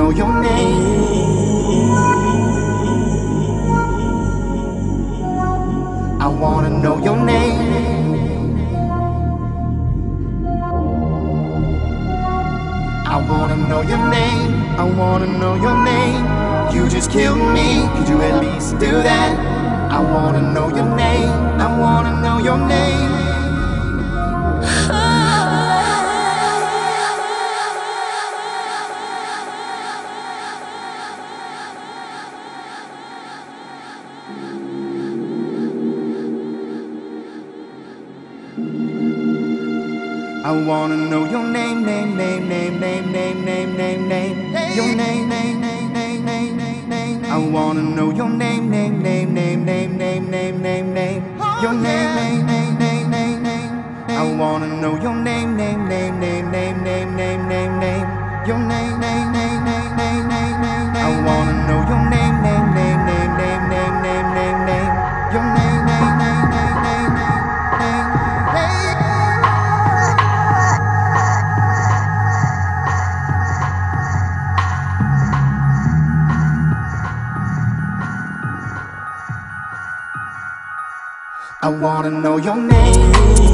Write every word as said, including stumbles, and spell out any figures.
know your name. I wanna know your name. I wanna know your name. I wanna know your name. You just killed me. Could you at least do that? I wanna know your name. I wanna know your name. I wanna know your name, name, name, name, name, name, name, name, name, your name, name, name, name, name, name, name. I wanna know your name, name, name, name, name, name, name, name, name, your name, name, name, name, name, name. I wanna know your name, name, name, name, name, name, name, name, name, your name, name, name, name, name, name, name. I wanna know your name, name, name, name, name, name, name, name, name, your name, name, name, name, name, name, name. I wanna know your name.